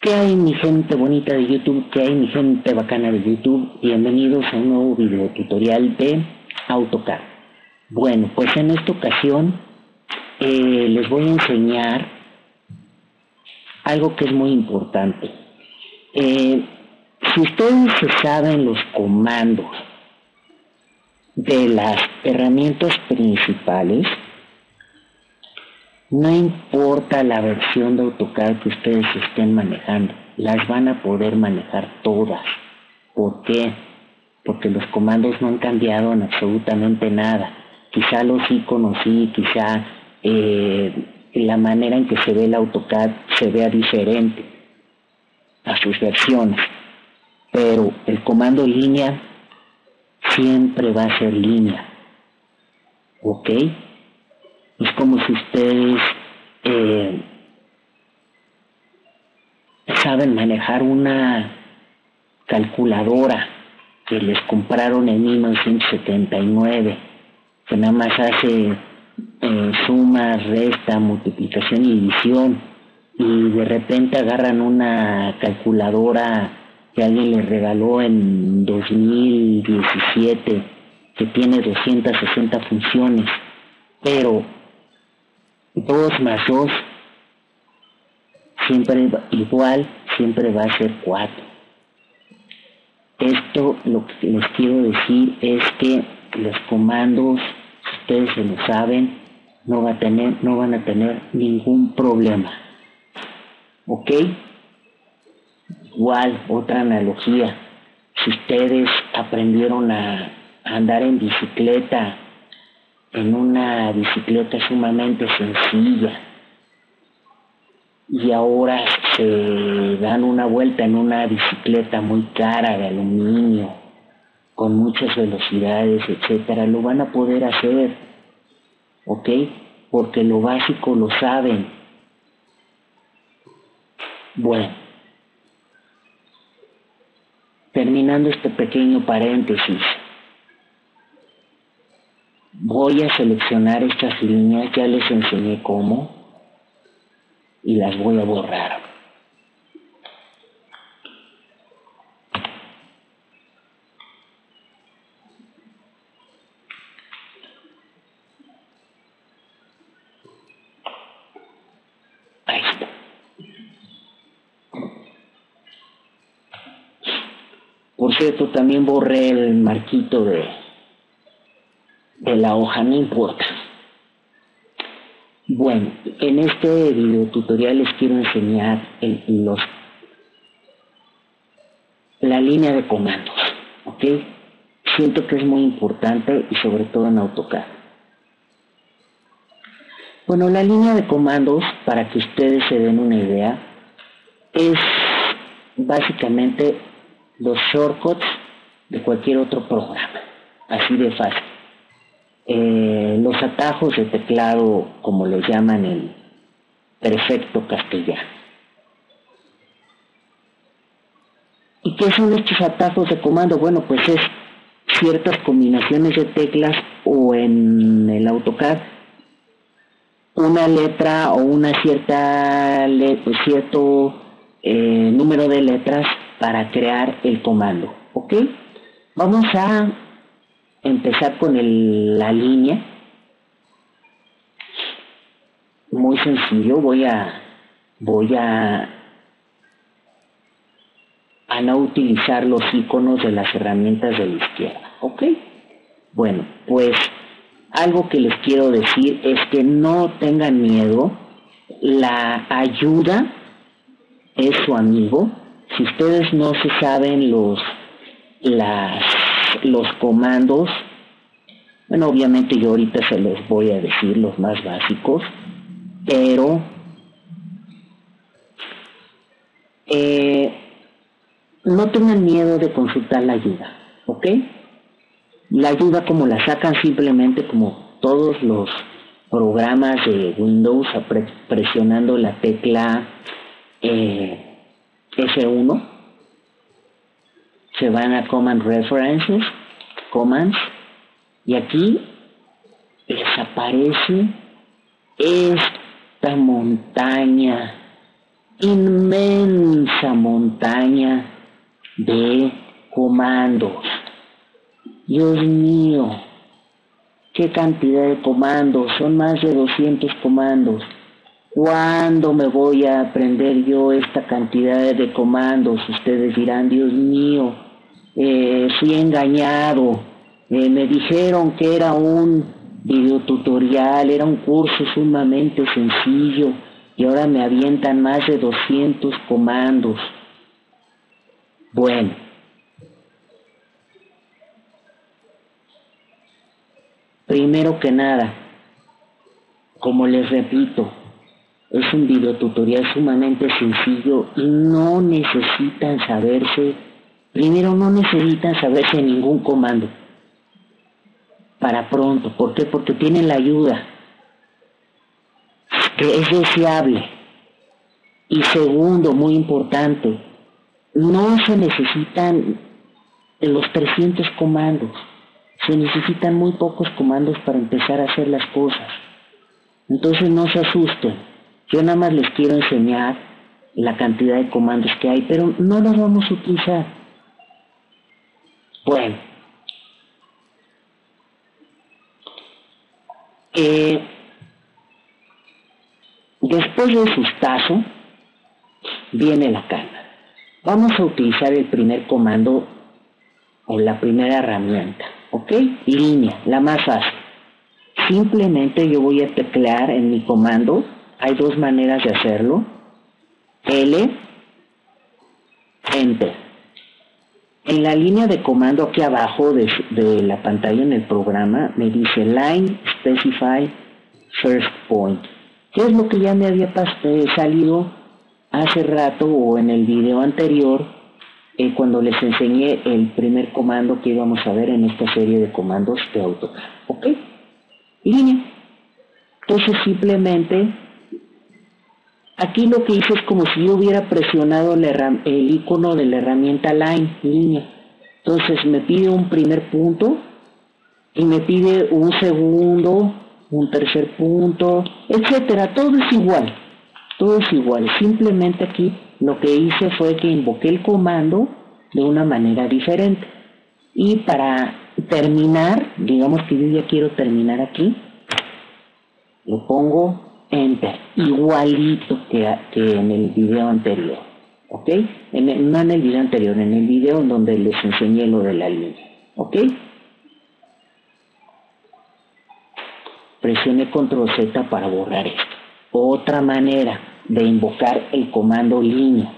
¿Qué hay, mi gente bonita de YouTube? ¿Qué hay, mi gente bacana de YouTube? Bienvenidos a un nuevo video tutorial de AutoCAD. Bueno, pues en esta ocasión les voy a enseñar algo que es muy importante. Si ustedes se saben los comandos de las herramientas principales, no importa la versión de AutoCAD que ustedes estén manejando, las van a poder manejar todas. ¿Por qué? Porque los comandos no han cambiado en absolutamente nada. Quizá los iconos sí, quizá la manera en que se ve el AutoCAD se vea diferente a sus versiones, pero el comando línea siempre va a ser línea, ¿ok? Es como si ustedes saben manejar una calculadora que les compraron en 1979, que nada más hace suma, resta, multiplicación y división, y de repente agarran una calculadora que alguien les regaló en 2017 que tiene 260 funciones, pero 2 más 2 siempre igual, siempre va a ser 4. Esto lo que les quiero decir es que los comandos, si ustedes se lo saben, no van a tener ningún problema. ¿Ok? Igual, otra analogía. Si ustedes aprendieron a andar en bicicleta, en una bicicleta sumamente sencilla, y ahora se dan una vuelta en una bicicleta muy cara de aluminio, con muchas velocidades, etcétera, lo van a poder hacer, ¿ok? Porque lo básico lo saben. Bueno, terminando este pequeño paréntesis, voy a seleccionar estas líneas, ya les enseñé cómo, y las voy a borrar. Ahí está. Por cierto, también borré el marquito de la hoja, no importa. Bueno, en este video tutorial les quiero enseñar la línea de comandos, ¿ok? Siento que es muy importante y sobre todo en AutoCAD. Bueno, la línea de comandos, para que ustedes se den una idea, es básicamente los shortcuts de cualquier otro programa, así de fácil. Los atajos de teclado, como les llaman en perfecto castellano. ¿Y qué son estos atajos de comando? Bueno, pues es ciertas combinaciones de teclas, o en el AutoCAD una letra o una cierto número de letras para crear el comando, ¿ok? Vamos a empezar con la línea. Muy sencillo, voy a no utilizar los iconos de las herramientas de la izquierda, ¿ok? Bueno, pues algo que les quiero decir es que no tengan miedo, la ayuda es su amigo. Si ustedes no se saben los comandos, bueno, obviamente yo ahorita se los voy a decir los más básicos, pero no tengan miedo de consultar la ayuda, ¿ok? La ayuda, como la sacan, simplemente como todos los programas de Windows, presionando la tecla F1, se van a Command References, Commands, y aquí les aparece esta montaña inmensa montaña de comandos. Dios mío, qué cantidad de comandos, son más de 200 comandos. ¿Cuándo me voy a aprender yo esta cantidad de comandos? Ustedes dirán, Dios mío, fui engañado, me dijeron que era un videotutorial, era un curso sumamente sencillo y ahora me avientan más de 200 comandos. Bueno, primero que nada, como les repito, es un videotutorial sumamente sencillo y no necesitan saberse, primero no necesitan saberse ningún comando para pronto. ¿Por qué? Porque tienen la ayuda, que es deseable. Y segundo, muy importante, no se necesitan los 300 comandos, se necesitan muy pocos comandos para empezar a hacer las cosas. Entonces no se asusten. Yo nada más les quiero enseñar la cantidad de comandos que hay, pero no los vamos a utilizar. Bueno, después del sustazo viene la calma. Vamos a utilizar el primer comando o la primera herramienta, ¿ok? Línea, la más fácil. Simplemente yo voy a teclear en mi comando. Hay dos maneras de hacerlo. L, Enter. En la línea de comando aquí abajo de la pantalla en el programa me dice Line Specify First Point. ¿Qué es lo que ya me había salido hace rato o en el video anterior cuando les enseñé el primer comando que íbamos a ver en esta serie de comandos de AutoCAD? ¿Ok? Línea. Entonces simplemente aquí lo que hice es como si yo hubiera presionado el icono de la herramienta Line, línea. Entonces me pide un primer punto y me pide un segundo, un tercer punto, etcétera. Todo es igual, todo es igual. Simplemente aquí lo que hice fue que invoqué el comando de una manera diferente. Y para terminar, digamos que yo ya quiero terminar aquí, le pongo Enter, igualito que en el video anterior, ¿ok? No en el video anterior, en el video en donde les enseñé lo de la línea, ¿ok? Presioné Control Z para borrar esto. Otra manera de invocar el comando línea.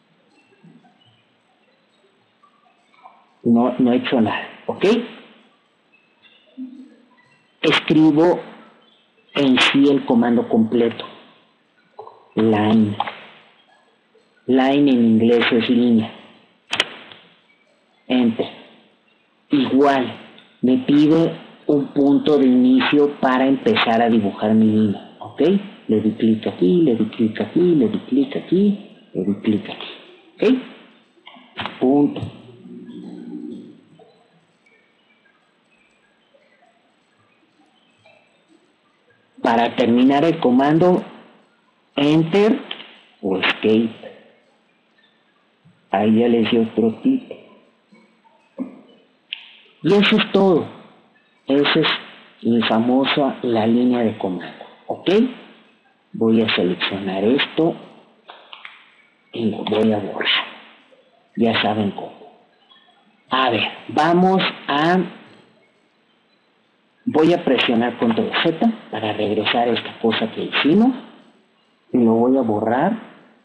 No he hecho nada, ¿ok? Escribo en sí el comando completo. Line. Line en inglés es línea. Enter. Igual, me pide un punto de inicio para empezar a dibujar mi línea. ¿Ok? Le di clic aquí, le di clic aquí, le di clic aquí, le di clic aquí. ¿Ok? Punto. Para terminar el comando, Enter o Escape. Ahí ya les di otro tip. Y eso es todo. Esa es la línea de comando. ¿Ok? Voy a seleccionar esto y lo voy a borrar. Ya saben cómo. A ver, voy a presionar Control Z para regresar a esta cosa que hicimos y lo voy a borrar,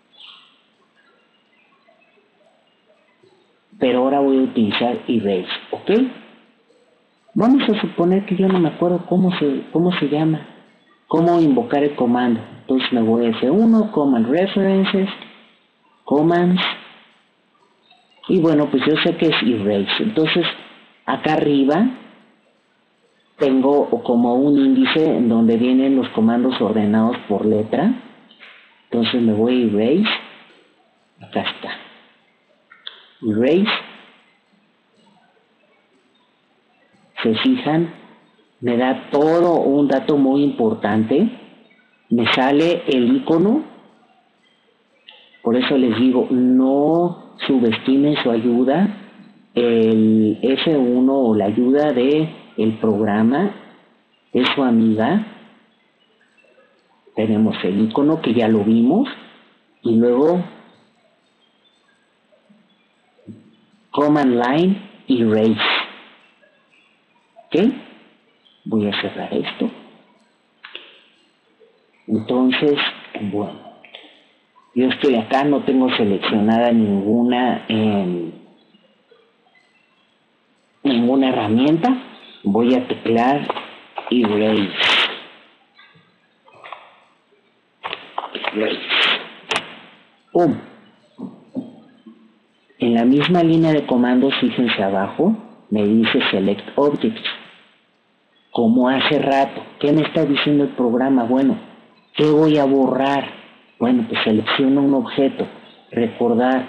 pero ahora voy a utilizar Erase, ¿ok? Vamos a suponer que yo no me acuerdo cómo se llama, cómo invocar el comando. Entonces me voy a F1, Command References, Commands, y bueno, pues yo sé que es Erase. Entonces acá arriba tengo como un índice en donde vienen los comandos ordenados por letra. Entonces me voy a Erase. Acá está. Erase. Se fijan, me da todo un dato muy importante. Me sale el icono Por eso les digo, no subestimen su ayuda. El F1 o la ayuda de el programa es su amiga. Tenemos el icono que ya lo vimos y luego Command Line Erase. ¿Ok? Voy a cerrar esto. Entonces, bueno, yo estoy acá, no tengo seleccionada ninguna herramienta. Voy a teclear Erase. ¡Pum! En la misma línea de comandos, fíjense abajo, me dice Select Objects. Como hace rato, ¿qué me está diciendo el programa? Bueno, ¿qué voy a borrar? Bueno, pues selecciono un objeto. Recordar,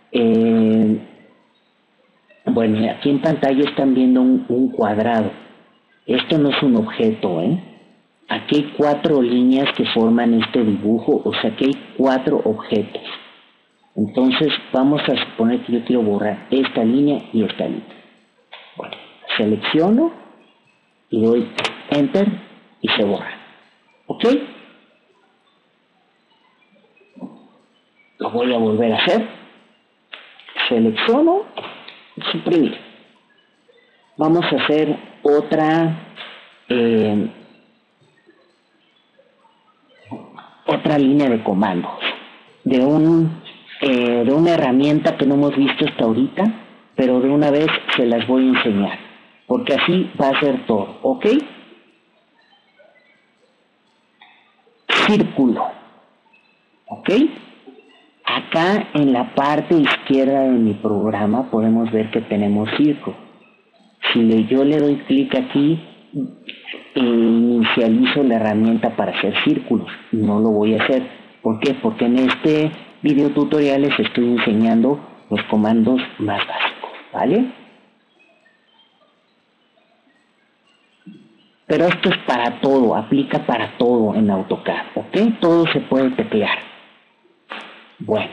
bueno, aquí en pantalla están viendo un cuadrado. Esto no es un objeto, Aquí hay 4 líneas que forman este dibujo, o sea que hay 4 objetos. Entonces vamos a suponer que yo quiero borrar esta línea y esta línea. Bueno, selecciono y doy Enter y se borra. ¿Ok? Lo voy a volver a hacer. Selecciono y suprimir. Vamos a hacer otra línea de comandos de una herramienta que no hemos visto hasta ahorita, pero de una vez se las voy a enseñar, porque así va a ser todo, ¿ok? Círculo, ¿ok? Acá en la parte izquierda de mi programa podemos ver que tenemos círculo. Si yo le doy clic aquí, inicializo la herramienta para hacer círculos. No lo voy a hacer. ¿Por qué? Porque en este video tutorial les estoy enseñando los comandos más básicos, ¿vale? Pero esto es para todo, aplica para todo en AutoCAD, ¿ok? Todo se puede teclear. Bueno.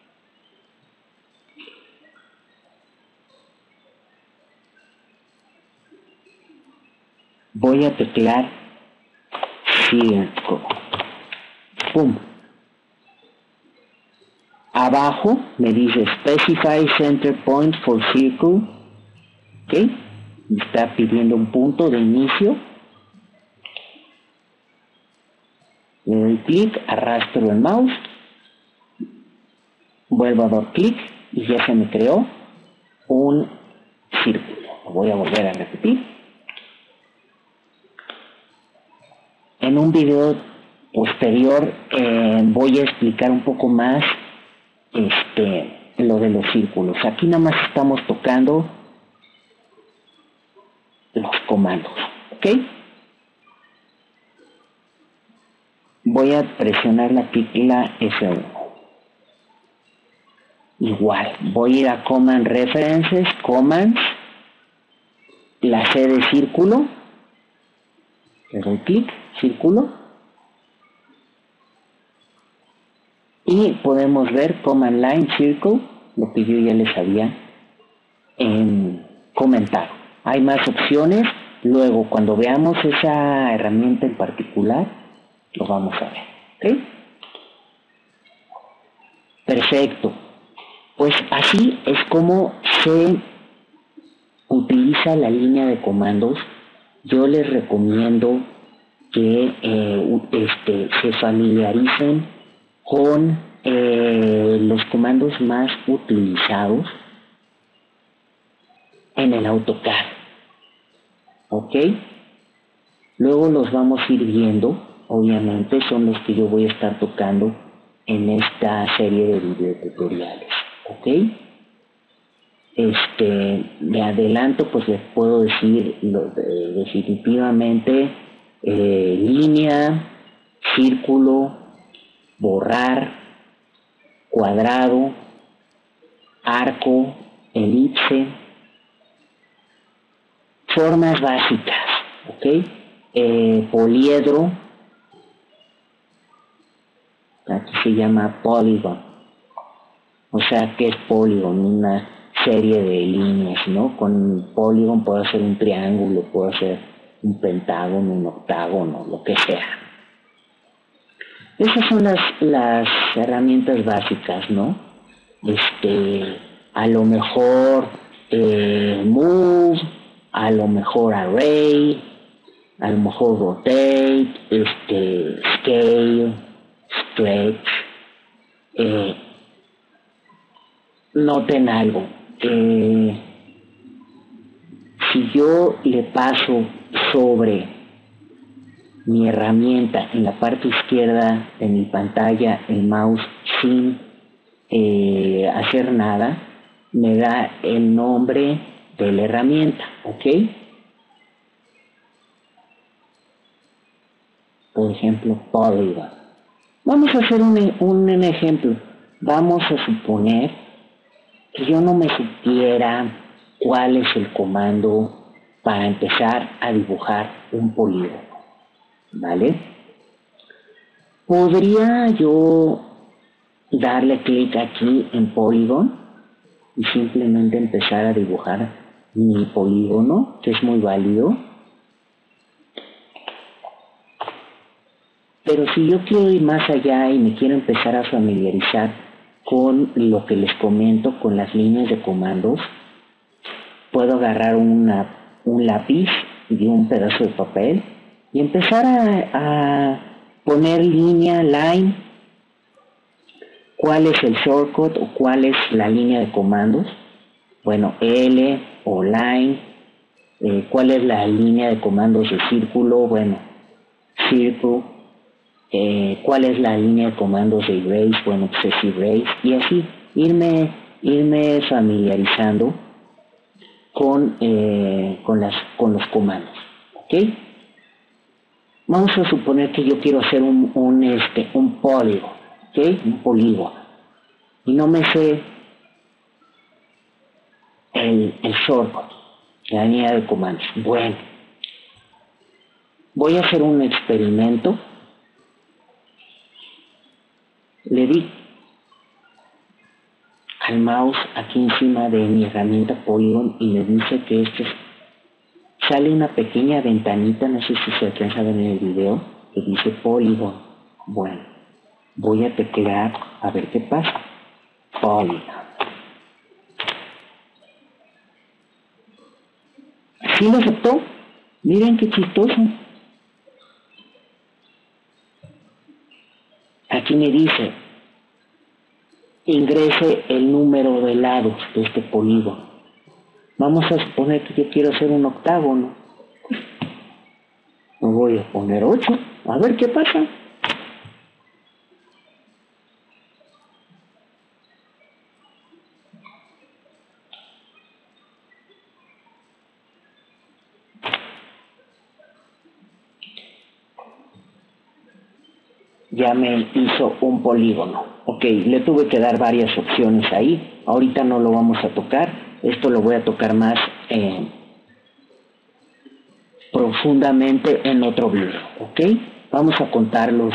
Voy a teclear Circle. ¡Pum! Abajo me dice Specify Center Point for Circle. ¿Ok? Me está pidiendo un punto de inicio. Le doy clic, arrastro el mouse, vuelvo a dar clic y ya se me creó un círculo. Lo voy a volver a repetir. En un video posterior voy a explicar un poco más lo de los círculos. Aquí nada más estamos tocando los comandos, ¿ok? Voy a presionar la tecla F1. Igual, voy a ir a Command References, Commands, la C de círculo, le doy clic, círculo, y podemos ver Command Line Circle, lo que yo ya les había comentado. Hay más opciones, luego cuando veamos esa herramienta en particular, lo vamos a ver, ¿ok? Perfecto. Pues así es como se utiliza la línea de comandos. Yo les recomiendo que se familiaricen con los comandos más utilizados en el AutoCAD, ¿ok? Luego los vamos a ir viendo, obviamente son los que yo voy a estar tocando en esta serie de videotutoriales, ¿ok? De adelanto pues les puedo decir definitivamente línea, círculo, borrar, cuadrado, arco, elipse, formas básicas, ¿ok? Poliedro, aquí se llama polygon, O sea, ¿qué es Polygon? Una serie de líneas, ¿no? Con Polygon puedo hacer un triángulo, puedo hacer un pentágono, un octágono, lo que sea. Esas son las herramientas básicas, ¿no? A lo mejor move, a lo mejor array, a lo mejor rotate, scale, stretch. Noten algo. Si yo le paso sobre mi herramienta en la parte izquierda de mi pantalla el mouse sin hacer nada, me da el nombre de la herramienta, ¿ok? Por ejemplo, Polygon. Vamos a hacer un ejemplo. Vamos a suponer que yo no me supiera cuál es el comando para empezar a dibujar un polígono, ¿vale? ¿Podría yo darle clic aquí en Polygon y simplemente empezar a dibujar mi polígono, que es muy válido? Pero si yo quiero ir más allá y me quiero empezar a familiarizar con lo que les comento, con las líneas de comandos, puedo agarrar un lápiz y un pedazo de papel y empezar a poner línea, line, cuál es el shortcut o cuál es la línea de comandos. Bueno, L o line, cuál es la línea de comandos de círculo, bueno, circle, cuál es la línea de comandos de erase, bueno, pues es erase, y así irme familiarizando con los comandos, ¿ok? Vamos a suponer que yo quiero hacer un polígono, ¿ok? Un polígono, y no me sé el shortcut, la línea de comandos. Bueno, voy a hacer un experimento. Le di al mouse aquí encima de mi herramienta Polygon y me dice que sale una pequeña ventanita, no sé si se alcanza a ver en el video, que dice Polygon. Bueno, voy a teclear a ver qué pasa. Polygon. ¿Sí lo aceptó? Miren qué chistoso. Aquí me dice, ingrese el número de lados de este polígono. Vamos a suponer que yo quiero hacer un octágono. Me voy a poner 8, a ver qué pasa. Ya me hizo un polígono. Ok, le tuve que dar varias opciones ahí. Ahorita no lo vamos a tocar. Esto lo voy a tocar más profundamente en otro video. Ok, vamos a contar los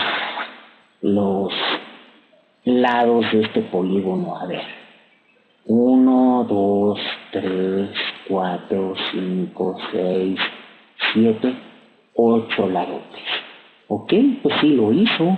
lados de este polígono. A ver, 1, 2, 3, 4, 5, 6, 7, 8 ladotes. Ok, pues sí lo hizo.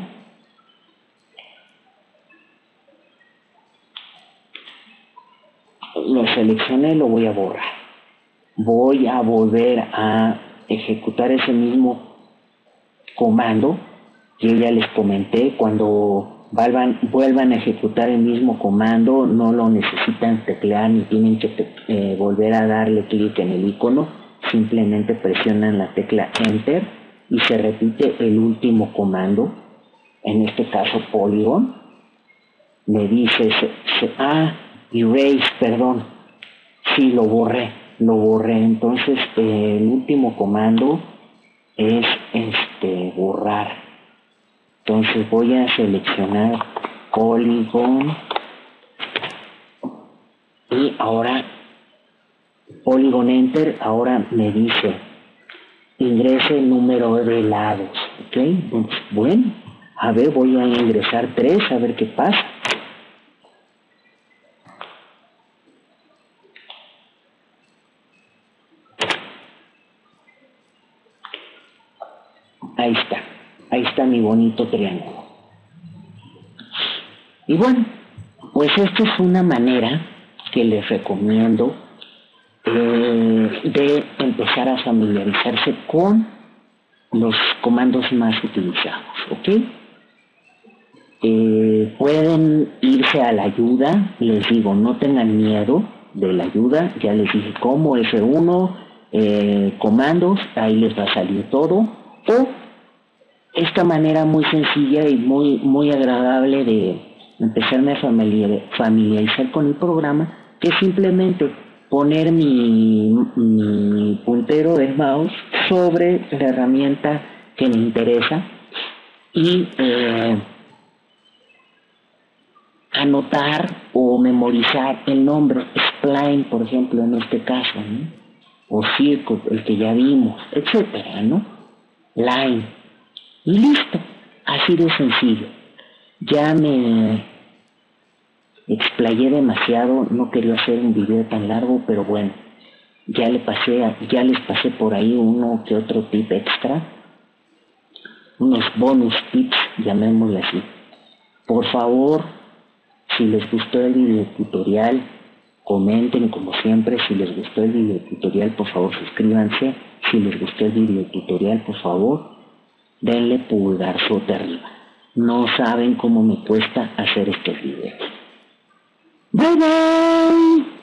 Lo seleccioné, lo voy a borrar. Voy a volver a ejecutar ese mismo comando que ya les comenté. Cuando vuelvan a ejecutar el mismo comando, no lo necesitan teclear ni tienen que volver a darle clic en el icono. Simplemente presionan la tecla Enter y se repite el último comando, en este caso Polygon. Me dice, erase, perdón, sí, lo borré, entonces el último comando es borrar. Entonces voy a seleccionar Polygon y ahora Polygon Enter. Ahora me dice ingrese el número de lados, ok. Bueno, a ver, voy a ingresar 3 a ver qué pasa. ahí está mi bonito triángulo. Y bueno, pues esta es una manera que les recomiendo de empezar a familiarizarse con los comandos más utilizados, ¿ok? Pueden irse a la ayuda, les digo, no tengan miedo de la ayuda, ya les dije cómo, F1, comandos, ahí les va a salir todo, o esta manera muy sencilla y muy agradable de empezarme a familiarizar con el programa, que es simplemente poner mi puntero del mouse sobre la herramienta que me interesa y anotar o memorizar el nombre, spline, por ejemplo, en este caso, ¿no? O circuit, el que ya vimos, etcétera, ¿no? Line. Y listo, así de sencillo. Ya me explayé demasiado, no quería hacer un video tan largo, pero bueno, ya les pasé por ahí uno que otro tip extra, unos bonus tips, llamémosle así. Por favor, si les gustó el video tutorial, comenten como siempre. Si les gustó el video tutorial, por favor suscríbanse. Si les gustó el video tutorial, por favor, denle pulgarzote arriba. No saben cómo me cuesta hacer estos videos. Bye bye.